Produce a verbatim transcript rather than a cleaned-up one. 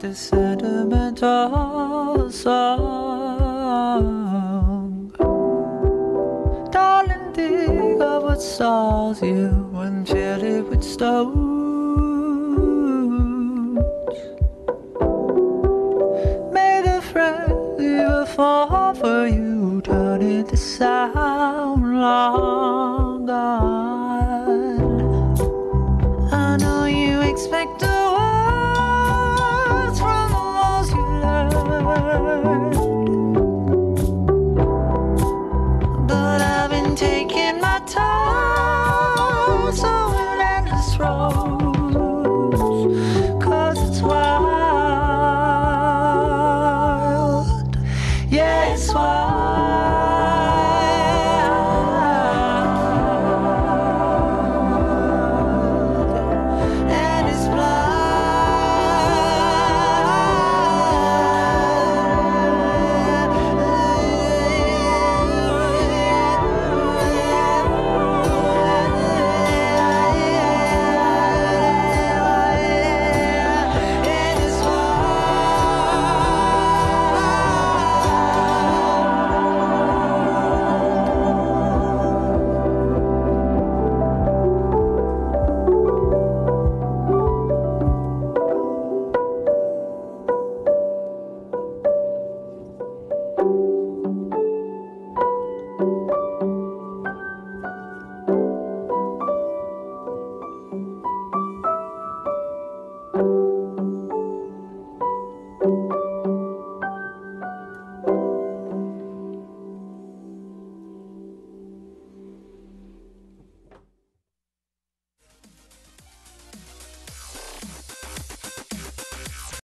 this sentimental song. Darling, think of what stalls you and fill it with stones. May the friends ever fall for you turn into sound long gone. I know you expect the words from the walls you learned, but I've been taking my time